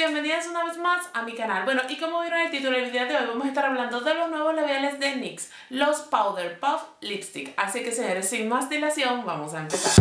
bienvenidas una vez más a mi canal. Bueno, y como vieron en el título del video de hoy, vamos a estar hablando de los nuevos labiales de NYX, los Powder Puff Lipstick. Así que señores, sin más dilación, vamos a empezar.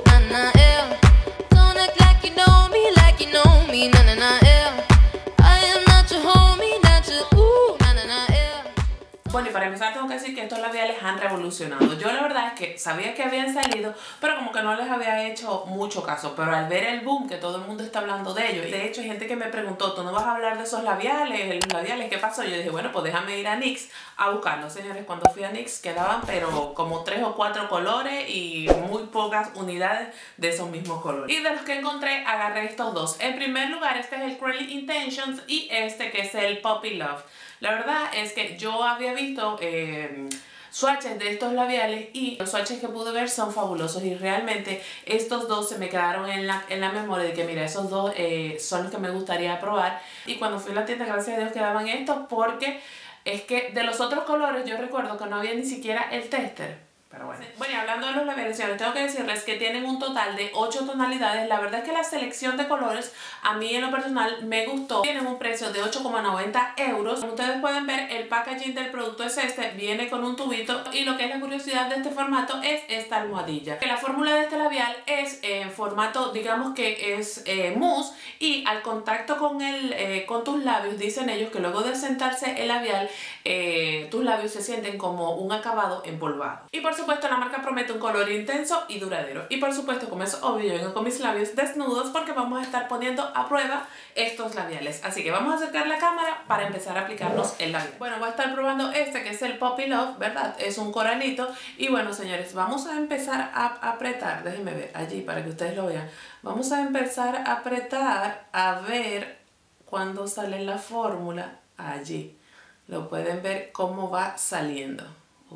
Bueno, y para empezar tengo que decir que estos labiales han revolucionado. Yo la verdad es que sabía que habían salido, pero como que no les había hecho mucho caso. Pero al ver el boom que todo el mundo está hablando de ellos, y de hecho hay gente que me preguntó, ¿tú no vas a hablar de esos labiales? ¿Los labiales qué pasó? Yo dije, bueno, pues déjame ir a NYX a buscarlos. Señores, cuando fui a NYX quedaban pero como 3 o 4 colores y muy pocas unidades de esos mismos colores. Y de los que encontré, agarré estos dos. En primer lugar, este es el Curly Intentions y este que es el Puppy Love. La verdad es que yo había visto swatches de estos labiales y los swatches que pude ver son fabulosos y realmente estos dos se me quedaron en la memoria de que mira, esos dos son los que me gustaría probar. Y cuando fui a la tienda, gracias a Dios quedaban estos, porque es que de los otros colores yo recuerdo que no había ni siquiera el tester. Pero bueno. Bueno, y hablando de los labiales, tengo que decirles que tienen un total de 8 tonalidades. La verdad es que la selección de colores a mí en lo personal me gustó. Tienen un precio de 8,90 euros. Como ustedes pueden ver, el packaging del producto es este. Viene con un tubito y lo que es la curiosidad de este formato es esta almohadilla. Que la fórmula de este labial es en formato, digamos que es mousse, y al contacto con tus labios, dicen ellos que luego de sentarse el labial, tus labios se sienten como un acabado empolvado. Y por supuesto la marca promete un color intenso y duradero. Y por supuesto, como es obvio, yo vengo con mis labios desnudos porque vamos a estar poniendo a prueba estos labiales. Así que vamos a acercar la cámara para empezar a aplicarnos el labial. Bueno, voy a estar probando este que es el Puppy Love, ¿verdad? Es un coralito. Y bueno, señores, vamos a empezar a apretar. Déjenme ver allí para que ustedes lo vean. Vamos a empezar a apretar a ver cuándo sale la fórmula allí. Lo pueden ver cómo va saliendo.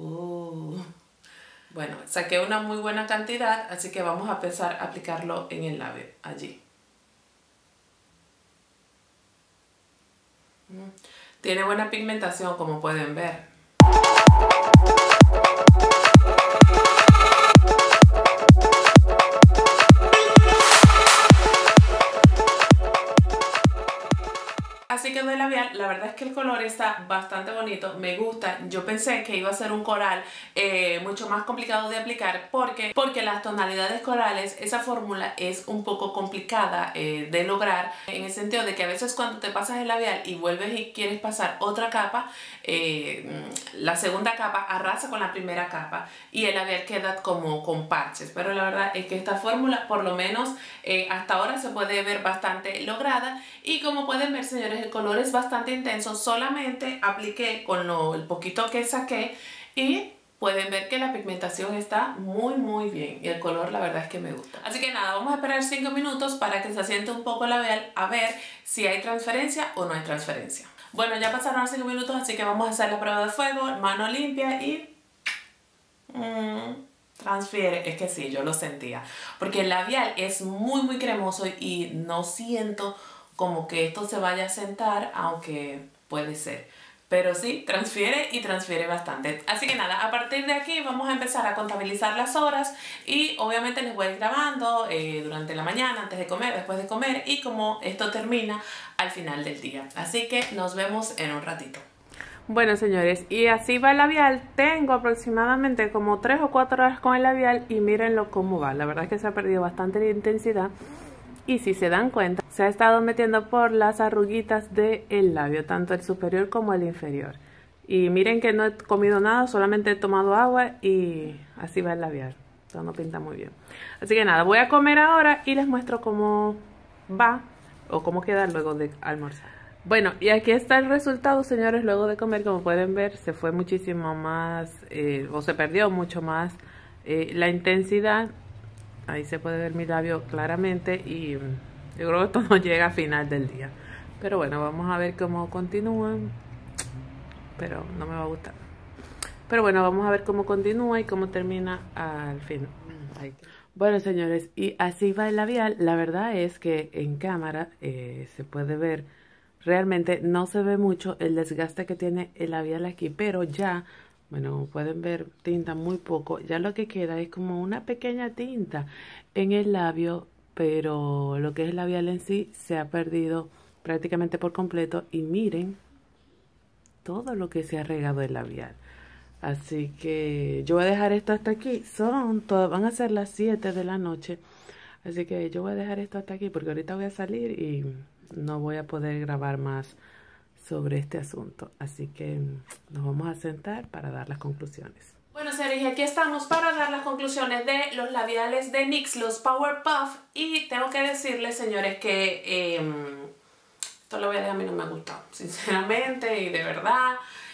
Bueno, saqué una muy buena cantidad, así que vamos a empezar a aplicarlo en el labio, allí. Tiene buena pigmentación, como pueden ver. Así quedó el labial. La verdad es que el color está bastante bonito, me gusta. Yo pensé que iba a ser un coral mucho más complicado de aplicar porque las tonalidades corales, esa fórmula es un poco complicada de lograr, en el sentido de que a veces cuando te pasas el labial y vuelves y quieres pasar otra capa, la segunda capa arrasa con la primera capa y el labial queda como con parches. Pero la verdad es que esta fórmula, por lo menos hasta ahora, se puede ver bastante lograda. Y como pueden ver, señores, el color es bastante intenso. Solamente apliqué con el poquito que saqué y pueden ver que la pigmentación está muy bien. Y el color la verdad es que me gusta. Así que nada, vamos a esperar 5 minutos para que se asiente un poco el labial, a ver si hay transferencia o no hay transferencia. Bueno, ya pasaron los 5 minutos, así que vamos a hacer la prueba de fuego, mano limpia y... transfiere. Es que sí, yo lo sentía. Porque el labial es muy cremoso y no siento como que esto se vaya a sentar, aunque puede ser. Pero sí, transfiere y transfiere bastante. Así que nada, a partir de aquí vamos a empezar a contabilizar las horas y obviamente les voy a ir grabando durante la mañana, antes de comer, después de comer y como esto termina al final del día. Así que nos vemos en un ratito. Bueno, señores, y así va el labial. Tengo aproximadamente como 3 o 4 horas con el labial y mírenlo cómo va. La verdad es que se ha perdido bastante de intensidad. Y si se dan cuenta, se ha estado metiendo por las arruguitas del labio, tanto el superior como el inferior. Y miren que no he comido nada, solamente he tomado agua y así va el labial. Todo no pinta muy bien. Así que nada, voy a comer ahora y les muestro cómo va o cómo queda luego de almorzar. Bueno, y aquí está el resultado, señores, luego de comer. Como pueden ver, se fue muchísimo más, o se perdió mucho más la intensidad. Ahí se puede ver mi labio claramente y yo creo que esto no llega a final del día. Pero bueno, vamos a ver cómo continúan. Pero no me va a gustar. Pero bueno, vamos a ver cómo continúa y cómo termina al fin. Bueno, señores, y así va el labial. La verdad es que en cámara se puede ver, realmente no se ve mucho el desgaste que tiene el labial aquí, pero ya... Bueno, como pueden ver, tinta muy poco. Ya lo que queda es como una pequeña tinta en el labio, pero lo que es el labial en sí se ha perdido prácticamente por completo y miren todo lo que se ha regado el labial. Así que yo voy a dejar esto hasta aquí. Van a ser las 7 de la noche. Así que yo voy a dejar esto hasta aquí porque ahorita voy a salir y no voy a poder grabar más sobre este asunto. Así que nos vamos a sentar para dar las conclusiones. Bueno, señores, aquí estamos para dar las conclusiones de los labiales de NYX, los Powerpuff. Y tengo que decirles, señores, que estos labiales a mí no me han gustado, sinceramente y de verdad.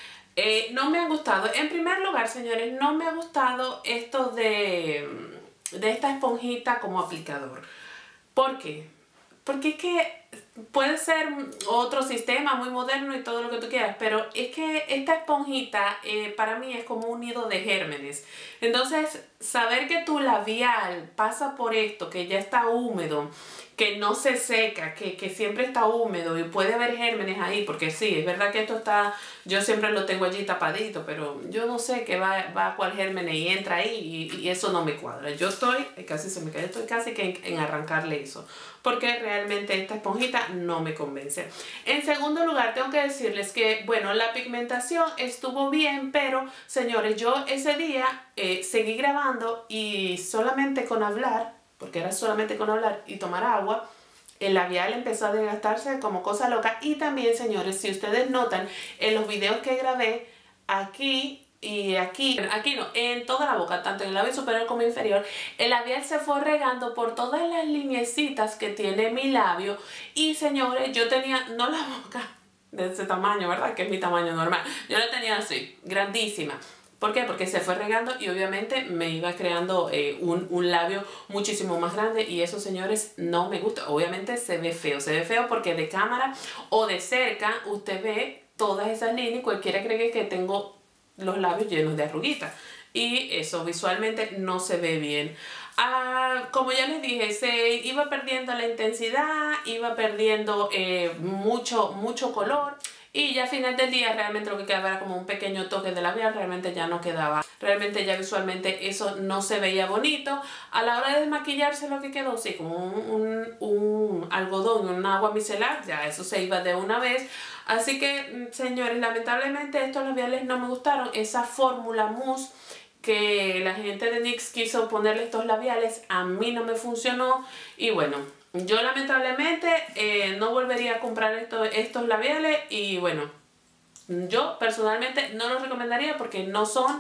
No me han gustado. En primer lugar, señores, no me ha gustado esto de esta esponjita como aplicador. ¿Por qué? Porque es que puede ser otro sistema muy moderno y todo lo que tú quieras, pero es que esta esponjita para mí es como un nido de gérmenes. Entonces, saber que tu labial pasa por esto, que ya está húmedo, que no se seca, que siempre está húmedo y puede haber gérmenes ahí, porque sí, es verdad que esto está, yo siempre lo tengo allí tapadito, pero yo no sé que va a cuál germen y entra ahí y eso no me cuadra. Yo estoy, casi se me cae, estoy casi que en arrancarle eso, porque realmente esta esponjita no me convence. En segundo lugar, tengo que decirles que, bueno, la pigmentación estuvo bien, pero señores, yo ese día seguí grabando y solamente con hablar, porque era solamente con hablar y tomar agua, el labial empezó a desgastarse como cosa loca. Y también, señores, si ustedes notan en los videos que grabé aquí y aquí no, en toda la boca, tanto en el labio superior como inferior, el labial se fue regando por todas las lineecitas que tiene mi labio. Y señores, yo tenía, no la boca de ese tamaño, ¿verdad? Que es mi tamaño normal, yo la tenía así, grandísima. ¿Por qué? Porque se fue regando y obviamente me iba creando un labio muchísimo más grande y eso, señores, no me gusta. Obviamente se ve feo porque de cámara o de cerca usted ve todas esas líneas y cualquiera cree que tengo los labios llenos de arruguitas y eso visualmente no se ve bien. Como ya les dije, se iba perdiendo la intensidad, iba perdiendo mucho color. Y ya al final del día realmente lo que quedaba era como un pequeño toque de labial, realmente ya no quedaba. Realmente ya visualmente eso no se veía bonito. A la hora de desmaquillarse lo que quedó, sí, como un algodón, un agua micelar, ya eso se iba de una vez. Así que, señores, lamentablemente estos labiales no me gustaron. Esa fórmula mousse que la gente de NYX quiso ponerle estos labiales, a mí no me funcionó. Y bueno, yo lamentablemente no volvería a comprar estos labiales y bueno, yo personalmente no los recomendaría porque no son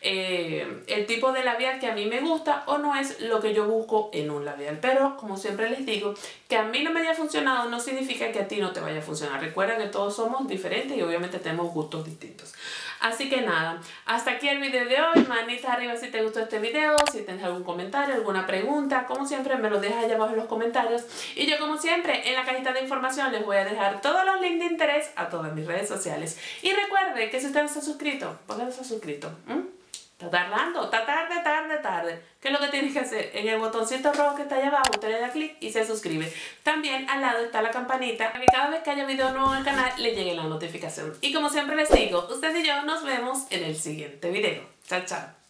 el tipo de labial que a mí me gusta o no es lo que yo busco en un labial. Pero como siempre les digo, que a mí no me haya funcionado no significa que a ti no te vaya a funcionar. Recuerda que todos somos diferentes y obviamente tenemos gustos distintos. Así que nada, hasta aquí el video de hoy. Manita arriba si te gustó este video, si tienes algún comentario, alguna pregunta, como siempre me lo dejas allá abajo en los comentarios. Y yo como siempre en la cajita de información les voy a dejar todos los links de interés a todas mis redes sociales. Y recuerde que si usted no está suscrito, ¿por qué no está suscrito? Está tardando, está tarde. ¿Qué es lo que tienes que hacer? En el botoncito rojo que está allá abajo, usted le da clic y se suscribe. También al lado está la campanita para que cada vez que haya video nuevo en el canal le llegue la notificación. Y como siempre les digo, ustedes y yo nos vemos en el siguiente video. Chao, chao.